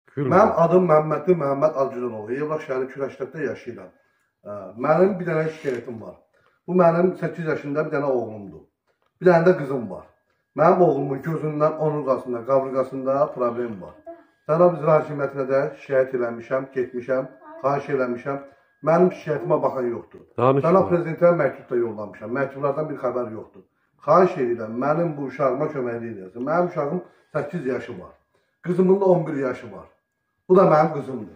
Mənim adım Məhəmməd Acıdanoğlu. Yevlax şəhəri Kürəşdəkdə yaşayıram. Mənim bir dənə şikayətim var. Bu mənim 8 yaşında bir dənə oğlumdur. Bir dənə də qızım var. Mənim oğlumun gözündən, onurğasında, qavrıqasında problem var. Cənab İcra Hakimiyyətinə də şikayət eləmişəm, getmişəm, xahiş eləmişəm. Mənim şikayətimə baxan yoxdur. Cənab Prezidentə məktub da yollamışam. Məktublardan bir xəbər yoxdur. Xahiş edirəm, mənim bu uşağıma köməklik edəsin. Mənim uşağım 8 yaşı var. Qızımın da 11 yaşı var. Bu da mənim qızımdır.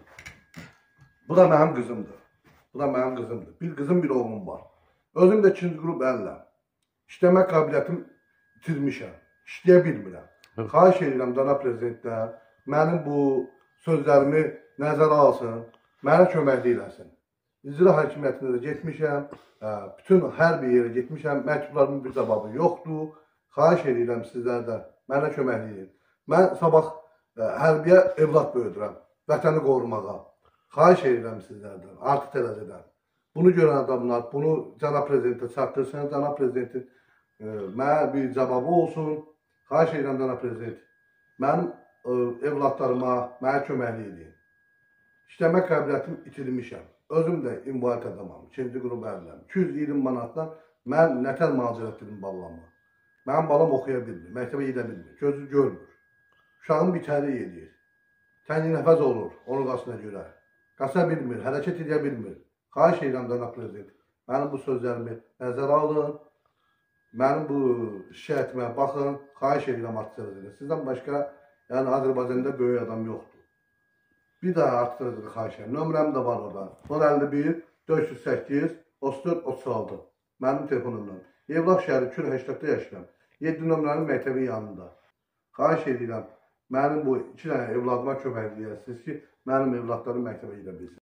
Bu da mənim qızımdır. Bu da mənim qızımdır. Bir qızım, bir oğlum var. Özüm də 2-ci qrup əllə. İşləmə qabiliyyətim itirmişəm. İşləyə bilmirəm. Xahiş edirəm Cənab Prezidentdən, mənim bu sözlərimi nəzərə alsın, mənə köməklik eləsin. İcra Hakimiyyətinə də getmişəm, bütün hər bir yerə getmişəm, məktublarımın bir cavabı yoxdur. Xahiş edirəm sizlərdən, mənə köməklik edin. Mən sabah hərbiyə evlad böyüdürəm, vətəni qorumağa. Xahiş edirəm sizlərdən, artıq tələzədən. Bunu görən adamlar, bunu Cənab Prezidentə çatdırsın, Cənab Prezidentin mənə bir cavabı olsun. Xahiş edirəm Cənab Prezident, mənim evladlarıma mənə köməklik edin. İşləmə qabiliyyətimi itirmişəm. Özüm də invalid adamam, 2-ci qrup əliləm. 220 manatdan mən nətər müalicət etdim balamı. Mənim balam oxuya bilmir, məktəbə gedə bilmir, gözü görmür. Uşağım bitəri edir. Tənginəfəz olur, onurğasına görə. Qaça bilmir, hərəkət edə bilmir. Xahiş edirəm Cənab Prezident, mənim bu sözlərimi nəzərə alın. Mənim bu şikayətimə baxın, xahiş edirəm artıq tələzədən. Sizdən başqa, yəni Azərbaycanda böyük adam yoxdur. Bir daha artıq tələzədən xahiş edirəm. Nömrəm də var orada. 051 408 34 36. Mənim telefonumdan. Yevlax şəhəri Kürəşdəkdə yaşayıram. 7 nömrənin məktəbin yanında. Xahiş edirəm, mənim bu 2 dənə evladıma köməklik edəsiniz ki, mənim evladlarım məktəbə gedə bilsin.